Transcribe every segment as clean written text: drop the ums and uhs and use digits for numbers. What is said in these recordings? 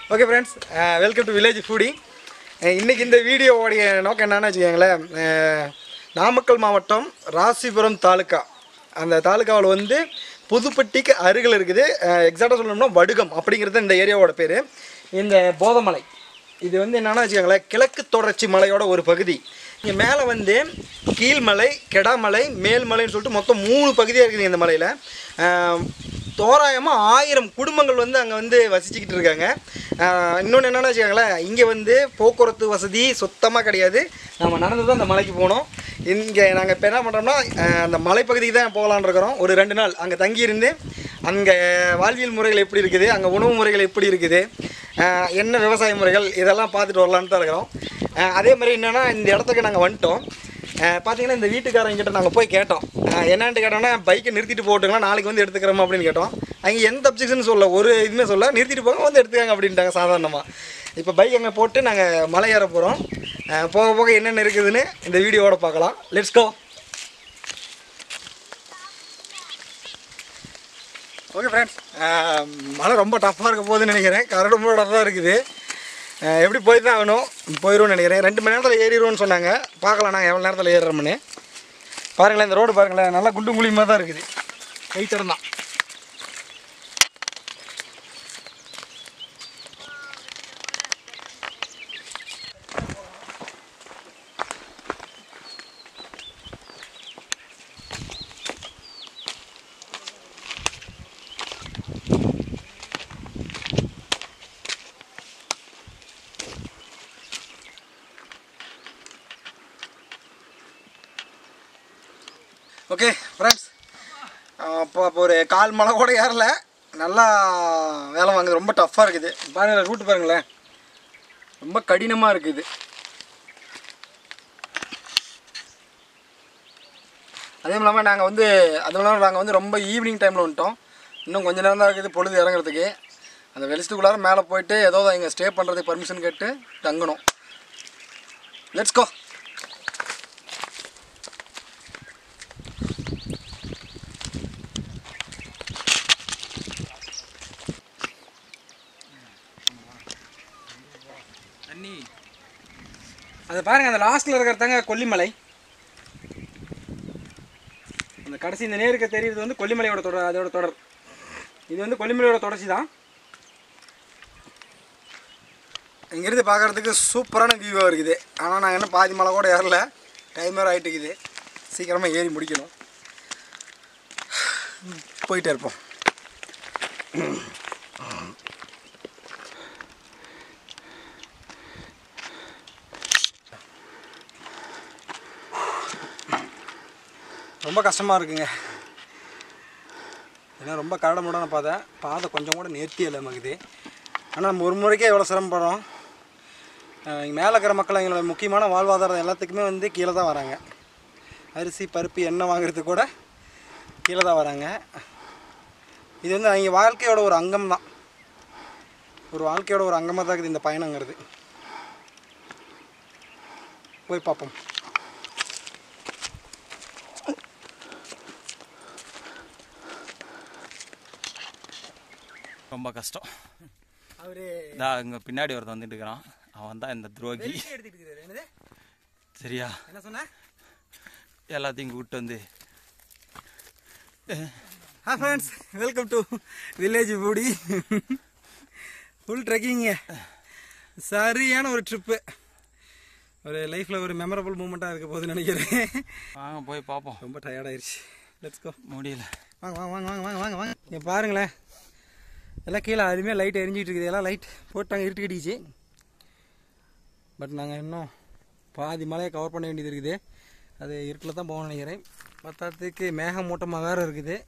Okay friends, welcome to village foodie. இன்றைக்கி இந்த வீடியோவோடைய நோக்கம் என்னென்னு வச்சுக்கோங்களேன். நாமக்கல் மாவட்டம் ராசிபுரம் தாலுக்கா, அந்த தாலுக்காவில் வந்து புதுப்பட்டிக்கு அருகில் இருக்குது. எக்ஸாக்டாக சொல்லணும்னா வடுகம் அப்படிங்கிறது இந்த ஏரியாவோட பேர். இந்த போதமலை இது வந்து என்னென்னா வச்சுக்கோங்களேன், கிழக்கு தொடர்ச்சி மலையோட ஒரு பகுதி. இங்கே மேலே வந்து கீழ்மலை, கெடாமலை, மேல்மலைன்னு சொல்லிட்டு மொத்தம் 3 பகுதியாக இருக்குது இந்த மலையில். தோராயமாக 1000 குடும்பங்கள் வந்து அங்கே வந்து வசிச்சுக்கிட்டு இருக்காங்க. இன்னொன்று என்னென்னா வச்சுக்கோங்களேன், இங்கே வந்து போக்குவரத்து வசதி சுத்தமாக கிடையாது. நம்ம நடந்து தான் அந்த மலைக்கு போகணும். இங்கே நாங்கள் இப்போ என்ன பண்ணுறோம்னா, அந்த மலைப்பகுதிக்கு தான் போகலான்னு இருக்கிறோம். ஒரு 2 நாள் அங்கே தங்கியிருந்து அங்கே வாழ்வியல் முறைகள் எப்படி இருக்குது, அங்கே உணவு முறைகள் எப்படி இருக்குது, என்ன விவசாய முறைகள், இதெல்லாம் பார்த்துட்டு வரலான்னு தான் இருக்கிறோம். அதே மாதிரி என்னென்னா, இந்த இடத்துக்கு நாங்கள் வந்துட்டோம். பார்த்தீங்கன்னா இந்த வீட்டுக்காரங்கிட்ட நாங்கள் போய் கேட்டோம். என்னென்னு கேட்டோம்னா, பைக்கை நிறுத்திட்டு போட்டுங்களா, நாளைக்கு வந்து எடுத்துக்கிறோமா அப்படின்னு கேட்டோம். அங்கே எந்த அப்ஜெக்ஷன் சொல்ல, ஒரு இதுவுமே சொல்ல, நிறுத்திட்டு போங்க வந்து எடுத்துக்காங்க அப்படின்ட்டாங்க சாதாரணமாக. இப்போ பைக் அங்கே போட்டு நாங்கள் மலை ஏற போகிறோம். போக போக என்னென்ன இருக்குதுன்னு இந்த வீடியோவோட பார்க்கலாம். Let's go. ஓகே ஃப்ரெண்ட்ஸ், மழை ரொம்ப டஃப்பாக இருக்க போகுதுன்னு நினைக்கிறேன். கரடு ரொம்ப டஃப்பாக இருக்குது. எப்படி போய் தான் ஆகணும், போயிடும்னு நினைக்கிறேன். 2 மணி நேரத்தில் ஏறிடுவோன்னு சொன்னாங்க. பார்க்கலாம் நாங்கள் எவ்வளோ நேரத்தில் ஏறுறோம்னு. பாருங்களேன், இந்த ரோடு பாருங்களேன், நல்லா குண்டு குழியுமாக தான் இருக்குது. கைத்தடம் தான். ஓகே ஃப்ரெண்ட்ஸ், இப்போ ஒரு 1/4 மலை கூட ஏறல. நல்லா வேலை வாங்குது. ரொம்ப டஃப்பாக இருக்குது. பாருங்கள், ரூட்டு பாருங்களேன், ரொம்ப கடினமாக இருக்குது. அதே இல்லாமல் நாங்கள் வந்து ரொம்ப ஈவினிங் டைமில் வந்துட்டோம். இன்னும் கொஞ்சம் நேரம் தான் இருக்குது பொழுது இறங்குறதுக்கு. அந்த வெளிச்சத்துக்குள்ளார மேலே போயிட்டு ஏதோ இங்கே ஸ்டே பண்ணுறதுக்கு பர்மிஷன் கேட்டு தங்கணும். Let's go. அதை பாருங்கள், அந்த லாஸ்ட்டில் இருக்கிறதாங்க கொல்லிமலை. அந்த கடைசி இந்த நேருக்கு தெரியுறது வந்து கொல்லிமலையோட தொடர், அதோட தொடர். இது வந்து கொல்லிமலையோட தொடர்ச்சி தான். இங்கேருந்து பார்க்குறதுக்கு சூப்பரான வியூவாக இருக்குது. ஆனால் நாங்கள் என்ன பாதி மலை கூட ஏறல. டைம் வேறு ஆகிட்டு இருக்குது. சீக்கிரமாக ஏறி முடிக்கணும். போயிட்டே இருப்போம். ரொம்ப கஷ்டமாக இருக்குங்க. ஏன்னா ரொம்ப கரடமுடான பாதை கொஞ்சம் கூட நேர்த்தி இல்லை நமக்குது. ஆனால் நம்ம ஒரு முறைக்கே எவ்வளோ சிரமப்படுறோம். இங்கே மேலே இருக்கிற மக்கள் எங்களோட முக்கியமான வாழ்வாதாரம் எல்லாத்துக்குமே வந்து கீழே தான் வராங்க. அரிசி, பருப்பு, எண்ணெய் வாங்குறதுக்கு கூட கீழே தான் வராங்க. இது வந்து அவங்க வாழ்க்கையோட ஒரு அங்கம் தான். ஒரு வாழ்க்கையோட ஒரு அங்கமாக தான் இருக்குது இந்த பயணங்கிறது. போய் பார்ப்போம். ரொம்ப கஷ்டம். அவரு இங்கே பின்னாடி ஒருத்தன் வந்துட்டு இருக்கிறான். அவன் தான் இந்த துரோகி. சரியா? என்ன சொன்ன? எல்லாத்தையும் கூப்பிட்டு வந்து. Hi friends, welcome to village foodie. Full ட்ரெக்கிங்க. சரியான ஒரு ட்ரிப்பு. ஒரு லைஃப்பில் ஒரு மெமரபிள் மூமெண்ட்டாக இருக்க போகுதுன்னு நினைக்கிறேன். வாங்க போய் பார்ப்போம். ரொம்ப டயர்டாயிருச்சு. Let's go. முடியல. வாங்க வாங்க வாங்க வாங்க வாங்க வாங்க. இங்கே பாருங்களேன், எல்லாம் கீழே அதுவுமே லைட் எரிஞ்சிட்டு இருக்குது. எல்லாம் லைட் போட்டாங்க, இருட்டு கட்டிச்சு. பட் நாங்கள் இன்னும் பாதி மலையை கவர் பண்ண வேண்டியது இருக்குது. அது இருட்டில் தான் போகணும்னு நினைக்கிறேன். பத்தாத்துக்கு மேகமூட்டமாக வேறு இருக்குது.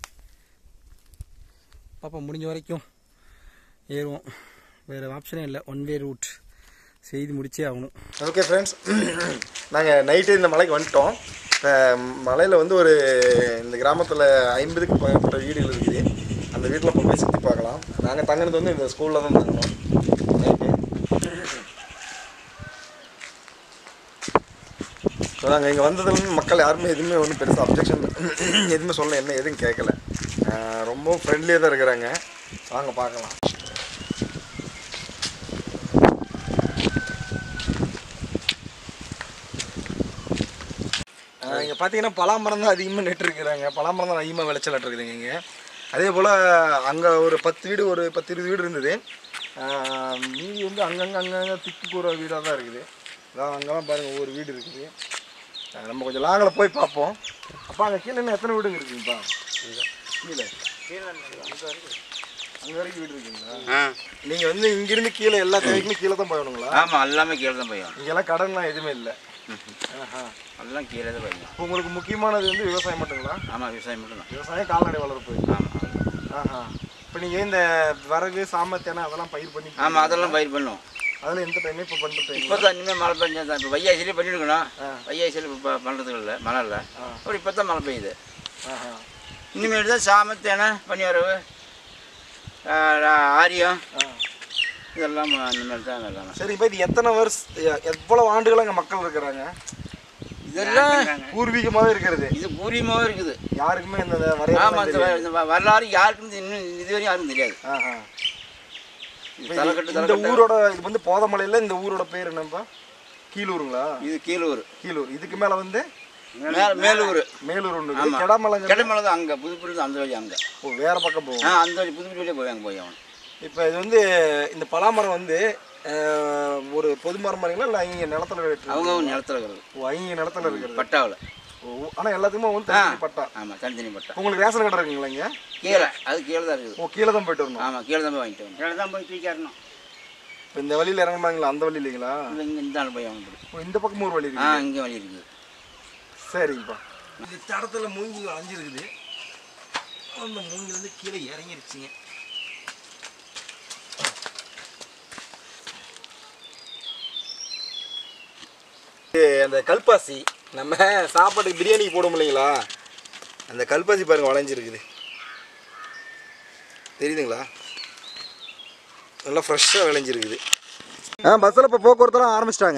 பாப்பா முடிஞ்ச வரைக்கும் ஏறுவோம். வேறு ஆப்ஷனே இல்லை. 1 வே ரூட் செய்து முடிச்சே ஆகணும். ஓகே ஃப்ரெண்ட்ஸ், நாங்கள் நைட்டு இந்த மலைக்கு வந்துட்டோம். மலையில் வந்து ஒரு இந்த கிராமத்தில் 50க்கு மேற்பட்ட வீடுகள் இருக்குது. அந்த வீட்டில் போய் சுற்றி பார்க்கலாம். நாங்கள் தங்கினது வந்து இந்த ஸ்கூலில் தான் தங்கினோம் நைட்டு. ஸோ நாங்கள் இங்கே வந்ததுலேருந்து மக்கள் யாருமே எதுவுமே ஒன்றும் பெருசாக அப்ஜெக்ஷன் எதுவுமே சொல்ல, என்ன எதுவும் கேட்கல. ரொம்ப ஃப்ரெண்ட்லியாக தான் இருக்கிறாங்க. வாங்க பார்க்கலாம். இங்கே பார்த்தீங்கன்னா பலாமரம் தான் அதிகமாக நட்டுருக்குறாங்க. பலாமரம் தான் அதிகமாக விளைச்சல் நட்டுருக்குதுங்க இங்கே. அதே போல் அங்கே ஒரு 10 வீடு ஒரு 10-20 வீடு இருந்தது. மீதி வந்து அங்கங்கே திக்கு கூற வீடாக தான் இருக்குது. அதான் அங்கெல்லாம் பாருங்கள் ஒவ்வொரு வீடு இருக்குது. நம்ம கொஞ்சம் லாங்கில் போய் பார்ப்போம். அப்போ அங்கே கீழே இன்னும் எத்தனை வீடுங்க இருக்குங்கப்பா? கீழே அங்கே வரைக்கும் வீடு இருக்குங்களா? நீங்கள் வந்து இங்கிருந்து கீழே எல்லா தேவைக்குமே கீழே தான் போயணுங்களா? ஆமாம், எல்லாமே கீழே தான் போயும். இங்கெல்லாம் கடன்லாம் எதுவுமே இல்லை. எல்லாம் கீழே தான் போயும். இப்போ உங்களுக்கு முக்கியமானது வந்து விவசாயம் மட்டுங்களா? ஆமாம், விவசாயம் மட்டும்தான். விவசாயம் கால்நடை வளர்ப்பு. ஆமாம். இப்போ நீங்கள் இந்த வரகு சாமத்தேனை அதெல்லாம் பயிர் பண்ணி? ஆமாம், அதெல்லாம் பயிர் பண்ணுவோம். அதில் எந்த டைமே இப்போ பண்ணுறது? இப்போ தான் இனிமேல் மழை பெஞ்சா தான். இப்போ வையாசிலே பண்ணியிருக்கணும். வையாசியில் இப்போ பண்ணுறதுக்கு இல்லை, மழை இல்லை. அப்படி இப்போ தான் மழை பெய்யுது. இனிமேல் தான் சாமத்தேனை, பனிவரவு, ஆரியம் இதெல்லாம் இனிமேல் தான் எல்லாம். சரி, இப்போ இது எத்தனை எவ்வளோ ஆண்டுகளாக அங்கே மக்கள் இருக்கிறாங்க? இதெல்லாம் பூர்வீகமாகவே இருக்கிறது. இது பூர்வீகமாகவே இருக்குது. யாருக்குமே இந்த ஆமாம், இந்த வரலாறு யாருக்கும் இன்னும் இதுவரையும் யாருக்கும் தெரியாது. இந்த ஊரோட இது வந்து போதமலையில் இந்த ஊரோட பேர் என்னப்பா? கீழூருங்களா? இது கீழூர். இதுக்கு மேலே வந்து மேலூர். மேலூர் ஒன்று. கெடாமலை தான் அங்கே புதுப்புது அந்த வழி அங்கே. ஓ, வேறு பக்கம் போவோம். அந்த வழி புதுப்புது வழியே போய் அங்கே போய் அவன். இப்போ இது வந்து இந்த பலாமரம் வந்து ஒரு பொது மரம் மாதிரிங்களா இல்லை இங்கே நிலத்தில் அவங்க நிலத்தில் இருக்கிறது? ஓ, இங்கே நிலத்தில் இருக்கிறது பட்டாவில். ஓ, ஆனால் எல்லாத்துக்குமே வந்து தனி பட்டா? ஆமாம், தனித்தனி பட்டா. உங்களுக்கு ரேஷன் கடை இருக்குங்களா இங்கே? கீழே, அது கீழே தான் இருக்குது. ஓ, கீழே தான் போயிட்டு வரணும்? ஆமாம், கீழே தான் போய் வாங்கிட்டு வரணும். கீழே தான் போய் தூக்கிடணும். இப்போ இந்த வழியில் இறங்கணுமாங்களா? அந்த வழி இல்லைங்களா? இங்கே இந்த ஆள் போய் வாங்க. ஓ, இந்த பக்கம் ஒரு வழி இருக்கு. இங்கே வழி இருக்குது. சரிங்கப்பா. இந்த தடத்தில் மூங்கில் அலைஞ்சிருக்குது. அந்த மூங்கில் வந்து கீழே இறங்கிருச்சுங்க. அந்த கல்பாசி நம்ம சாப்பாட்டுக்கு பிரியாணிக்கு போடும் இல்லைங்களா? அந்த கல்பாசி பாருங்க வளைஞ்சிருக்குது, தெரியுதுங்களா? நல்லா ஃப்ரெஷ்ஷாக விளைஞ்சிருக்குது. பஸ்ஸில் இப்போ போக்குவரத்துலாம் ஆரம்பிச்சிட்டாங்க.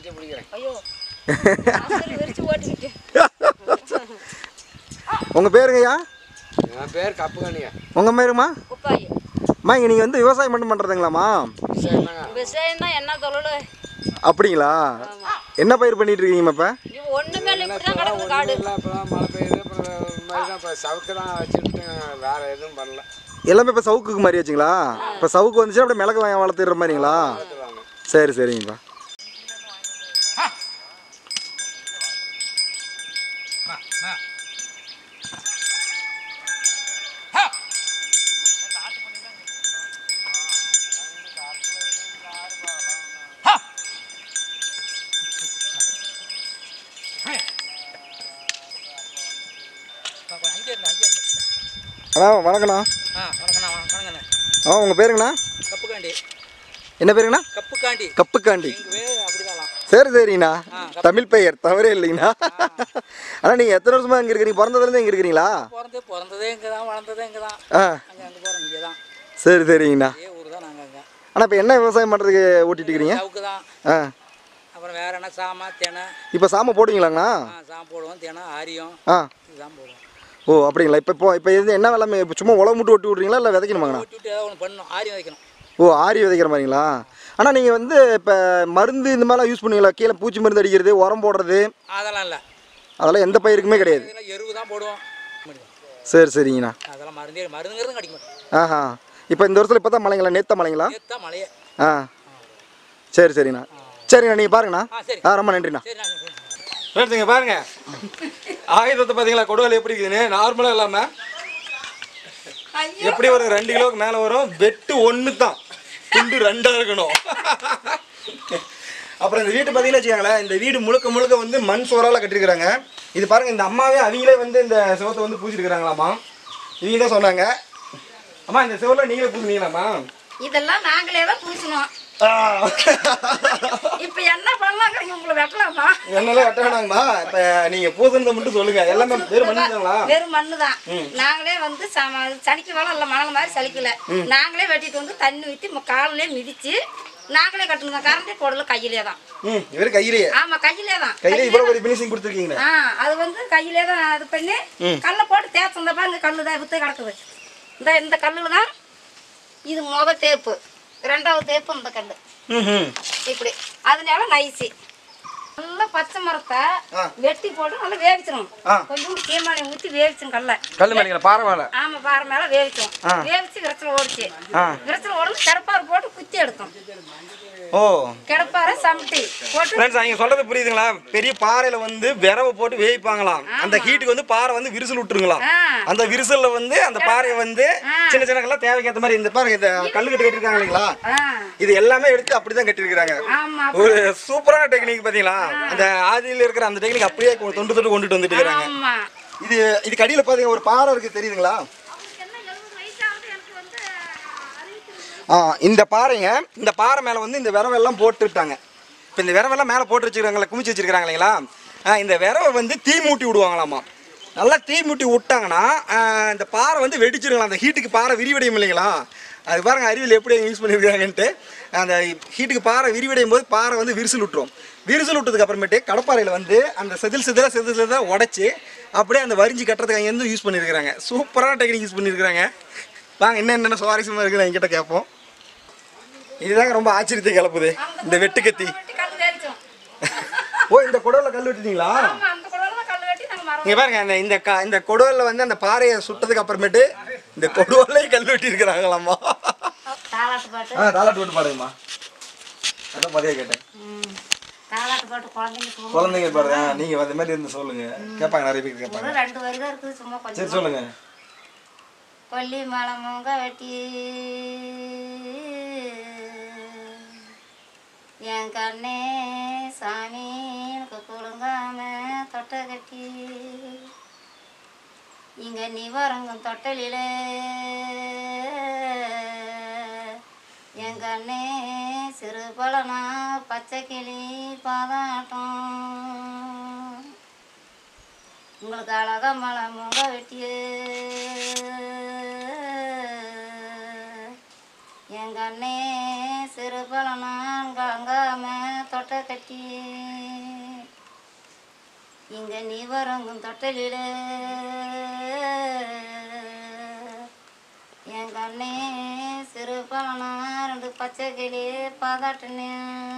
உங்கள் பேருங்கய்யா? என் பேர் கப்புகாணியா. உங்கள் பேருமா? அம்மா, இங்கே நீங்கள் வந்து விவசாயம் மட்டும் பண்ணுறதுங்களாம்மா? விவசாயம் தான், என்ன தொழில்? அப்படிங்களா? என்ன பயிர் பண்ணிட்டு இருக்கீங்க இப்போ? ஒன்றுமே இல்லை, இப்படி தான் கிடக்குது காடு. இப்போதான் மழை பெய்யுது, அப்புறம் இப்போ சவுக்கு தான் வச்சுட்டு வேறு எதுவும் பண்ணல. எல்லாமே இப்போ சவுக்குக்கு மாதிரி வச்சுங்களா? இப்போ சவுக்கு வந்துச்சுன்னா அப்படியே மிளகு வளர்த்துடுற மாதிரிங்களா? சரி சரிங்கப்பா. அண்ணா வணக்கண்ணா. உங்கள் பேருங்கண்ணா? கப்புக்காண்டி. என்ன பேருங்கண்ணா? கப்புக்காண்டி. கப்புக்காண்டி. அப்படிதான். சரி சரிங்கண்ணா, தமிழ் பெயர் தவறே இல்லைங்கண்ணா. ஆனால் நீங்கள் எத்தனை வருஷமாக இங்கே இருக்கிறீங்க? பிறந்ததுலேருந்து இங்கே இருக்கிறீங்களா? பிறந்ததே இங்கே தான், வளர்ந்ததே இங்கே தான். அங்கே போகிறோம், இங்கே தான். சரி சரிங்கண்ணா. ஊர் தான் நாங்கள் அங்கே. ஆனால் இப்போ என்ன விவசாயம் பண்ணுறதுக்கு ஓட்டிட்டு இருக்கிறீங்க? சவுக்கு தான். அப்புறம் வேற என்ன சாமை தேனை. இப்போ சாமை போடுவீங்களாங்கண்ணா? சாமை போடுவோம், தேனை ஆரியம் இதுதான் போடுவோம். ஓ, அப்படிங்களா? இப்போ இது என்ன வெள்ளாமை? இப்போ சும்மா உழவு மட்டும் ஒட்டி விட்றீங்களா இல்லை விதைக்கணுமாங்கண்ணா? ஒட்டி விட்டு ஏதாவது ஒன்று பண்ணணும், ஆரியம் வைக்கணும். ஓ, ஆரி விதைக்கிற மாதிரிங்களா? ஆனால் நீங்கள் வந்து இப்போ மருந்து இந்த மாதிரிலாம் யூஸ் பண்ணுவீங்களா? கீழே பூச்சி மருந்து அடிக்கிறது, உரம் போடுறது அதெல்லாம் இல்லை. அதெல்லாம் எந்த பயிருக்குமே கிடையாது? எருவு தான் போடுவோம். சரி சரிங்கண்ணா. அதெல்லாம் மருந்துங்கிறது கிடைக்க மாட்டேன். இப்போ இந்த வருஷத்தில் இப்போ தான் மழைங்களா? நேற்று மழைங்களா? நேற்று மழையே. சரி சரிண்ணா. சரிண்ணா, நீங்கள் பாருங்கண்ணா. சரி. ரொம்ப நன்றிண்ணா. எடுத்துங்க பாருங்க, ஆயுதத்தை பார்த்தீங்களா? கொடுவல் எப்படி இருக்குதுன்னு. நார்மலாக இல்லாமல் எப்படி ஒரு 2 கிலோவுக்கு மேலே வரும். வெட்டு ஒன்று தான், துண்டு 2ஆக இருக்கணும். அப்புறம் இந்த வீட்டு பார்த்தீங்கன்னா வச்சுக்கோங்களேன், இந்த வீடு முழுக்க முழுக்க வந்து மண் சோறால் கட்டிருக்கிறாங்க. இது பாருங்கள், இந்த அம்மாவே அவங்களே வந்து இந்த சிவத்தை வந்து பூச்சிருக்கிறாங்களாம்மா. இவங்க தான் சொன்னாங்க. அம்மா, இந்த சிவத்தில் நீங்களே பூசினீங்களாம்மா? இதெல்லாம் நாங்களே தான் பூசணும். இப்ப என்ன பண்ணலாங்கிறீங்க? உங்களை வெட்டலாமா? என்னெல்லாம் வெட்ட வேணாங்கம்மா. இப்போ நீங்கள் பூசணத்தை மட்டும் சொல்லுங்க. எல்லாமே வெறும் மண்ணுங்களா? வெறும் மண்ணு தான். நாங்களே வந்து சலிக்க வேலை இல்லை, மணல் மாதிரி சலிக்கல. நாங்களே வெட்டிட்டு வந்து தண்ணி ஊற்றி காலிலே மிதிச்சு நாங்களே கட்டணும். கரண்டே போடல, கையிலே தான். இவரு கையிலேயே? ஆமா, கையிலே தான். கையில இவ்வளவு ஒரு பினிஷிங் கொடுத்துருக்கீங்க. அது வந்து கையிலே தான் இது பண்ணி கல்லை போட்டு தேய்ச்சந்த பாருங்க. கல்லு தான் வித்து கிடக்குது. இந்த கல்லுல தான் இது முதல் தேப்பு, 2வது தேப்பு இந்த கல்லு. இப்படி அதனால நைசி நல்லா பச்சை மரத்தை ஆ. வெட்டி போட்டு நல்லா வேவிச்சிடும். ஆ. கொஞ்சோண்டு சீமானை ஊற்றி வேவிச்சிடும் கல்ல. கல் மேலேங்களா பாறை மேலே? ஆமா பாறை மேல வேவிச்சோம். ஆ. வேவிச்சு விரச்சல் ஓடிச்சு. ஆ. விரச்சல் ஓடுன்னு கிடப்பாறு போட்டு குத்தி எடுத்தோம். ஓ கிடப்பாறை சமட்டி போட்டு ஃப்ரெண்ட்ஸ் அவங்க சொல்றது புரியுதுங்களா? பெரிய பாறையில வந்து விரவை போட்டு வேவிப்பாங்களாம். அந்த ஹீட்டுக்கு வந்து பாறை வந்து விரிசல் விட்டுருங்களாம். ஆ. அந்த விரிசல்ல வந்து அந்த பாறையை வந்து சின்ன சின்ன கல்லாம் தேவைக்கேற்ற மாதிரி இந்த பாருங்க இந்த கல்லு கட்டு கட்டிருக்காங்க இல்லைங்களா? ஆ. இது எல்லாமே எடுத்து அப்படிதான் கட்டிருக்காங்க. ஆமா ஒரு சூப்பரான டெக்னிக் பாத்தீங்களா? அந்த ஆதியில இருக்கிற அந்த டெக்னிக் அப்படியே தொண்டு தொண்டு கொண்டுட்டு வந்துட்டு இருக்காங்க. ஆமா. இது கடியில பாத்தீங்க ஒரு பாறை இருக்கு தெரியுதுங்களா? இந்த பாறைங்க இந்த பாறை மேலே வந்து இந்த விரவெல்லாம் போட்டுட்டாங்க. இப்போ இந்த விரவெல்லாம் மேலே போட்டு வச்சுருக்காங்களா, குமிச்சு வச்சுருக்காங்க இல்லைங்களா? இந்த விரவை வந்து தீ மூட்டி விடுவாங்களாமா. நல்லா தீ மூட்டி விட்டாங்கன்னா இந்த பாறை வந்து வெடிச்சிருங்களா. அந்த ஹீட்டுக்கு பாறை விரிவடையும் இல்லைங்களா? அது பாருங்க அறிவியல் எப்படி யூஸ் பண்ணியிருக்காங்கன்ட்டு. அந்த ஹீட்டுக்கு பாறை விரிவடையும் போது பாறை வந்து விரிசல் விட்டுரும். விரிசல் விட்டதுக்கு அப்புறமேட்டு கடப்பாறையில் வந்து அந்த செதில் உடச்சி அப்படியே அந்த வரிஞ்சு கட்டுறதுக்கு அங்கேருந்து யூஸ் பண்ணியிருக்கிறாங்க. சூப்பரான டெக்னிக் யூஸ் பண்ணியிருக்கிறாங்க. வாங்க என்னென்ன சுவாரஸ்யமாக இருக்குது என்கிட்ட கேட்போம். இதுதாங்க ரொம்ப ஆச்சரியத்தை கிளப்புது இந்த வெட்டுக்கத்தி. கல் வேவிச்சோம். ஓ இந்த குடோல கல் வெட்டிட்டீங்களா? ஆமா அந்த குடல்ல கல் வெட்டி நாங்க மரம். இங்க பாருங்க இந்த குடோல வந்து அந்த பாறையை சுட்டதுக்கு அப்புறமேட்டு இந்த கொடுவல்லே கல் வெட்டி இருக்கிறாங்களாம்மா. தாலாட்டு பாட்டு. தாலாட்டு போட்டு பாடுங்கம்மா. அதான் பதியா கேட்டேன். தாலாட்டு பாட்டு குழந்தைங்க குழந்தைங்க பாருங்க. நீங்க அந்த மாதிரி இருந்து சொல்லுங்க. கேட்பாங்க, நிறைய பேர் கேட்பாங்க. 2 வரி தான் இருக்குது சும்மா கொஞ்சம். சரி சொல்லுங்க. கொல்லி மலை மூங்க வெட்டி என் கண்ணே சாமி எனக்கு குழுங்காம தொட்ட கட்டி இங்க நீ வரங்கும் தொட்டலில என் கண்ணே சிறு பழனா பச்சை கிளி பாதாட்டம் உங்களுக்கு அழகா மலை மூங்க வெட்டியே என் கண்ணே சிறு பழனான் கங்காம தொட்ட கட்டி இங்க நீ வரங்கும் தொட்டலில என் கண்ணே சிறு பழனா 2 பச்சை கிளி பாதாட்டுன்னு.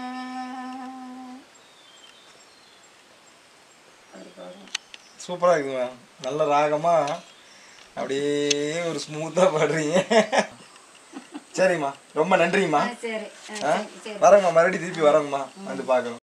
சூப்பராக இருக்குங்க. நல்ல ராகமா அப்படியே ஒரு ஸ்மூத்தாக பாடுறீங்க. சரிம்மா ரொம்ப நன்றிங்கம்மா. சரி வரேங்கம்மா, மறுபடியும் திருப்பி வரேங்கம்மா வந்து பார்க்கணும்.